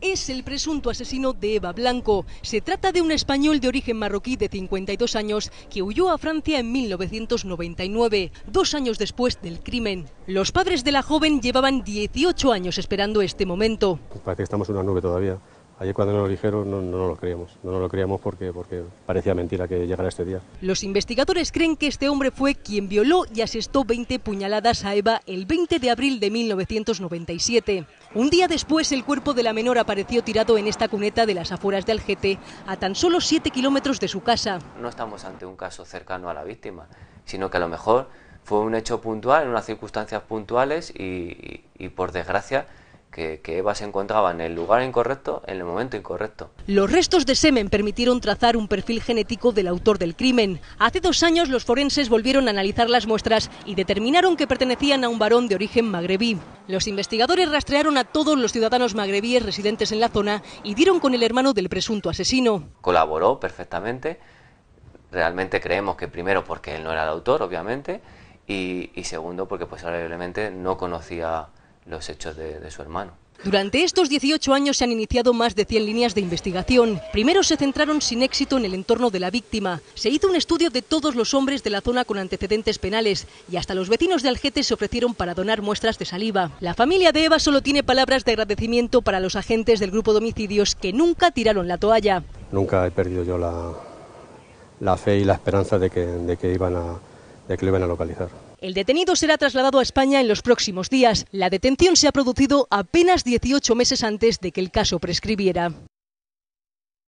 Es el presunto asesino de Eva Blanco. Se trata de un español de origen marroquí de 52 años que huyó a Francia en 1999, 2 años después del crimen. Los padres de la joven llevaban 18 años esperando este momento. Parece que estamos en una nube todavía. Ayer cuando nos lo dijeron no lo creíamos. No lo creíamos porque parecía mentira que llegara este día. Los investigadores creen que este hombre fue quien violó y asestó 20 puñaladas a Eva el 20 de abril de 1997. Un día después, el cuerpo de la menor apareció tirado en esta cuneta de las afueras de Algete, a tan solo 7 kilómetros de su casa. No estamos ante un caso cercano a la víctima, sino que a lo mejor fue un hecho puntual, en unas circunstancias puntuales y por desgracia, que Eva se encontraba en el lugar incorrecto, en el momento incorrecto. Los restos de semen permitieron trazar un perfil genético del autor del crimen. Hace 2 años los forenses volvieron a analizar las muestras y determinaron que pertenecían a un varón de origen magrebí. Los investigadores rastrearon a todos los ciudadanos magrebíes residentes en la zona y dieron con el hermano del presunto asesino. Colaboró perfectamente. Realmente creemos que primero porque él no era el autor, obviamente, y segundo porque posiblemente no conocía los hechos de su hermano. Durante estos 18 años se han iniciado más de 100 líneas de investigación. Primero se centraron sin éxito en el entorno de la víctima. Se hizo un estudio de todos los hombres de la zona con antecedentes penales y hasta los vecinos de Algete se ofrecieron para donar muestras de saliva. La familia de Eva solo tiene palabras de agradecimiento para los agentes del grupo de homicidios que nunca tiraron la toalla. Nunca he perdido yo la fe y la esperanza de que lo iban a localizar. El detenido será trasladado a España en los próximos días. La detención se ha producido apenas 18 meses antes de que el caso prescribiera.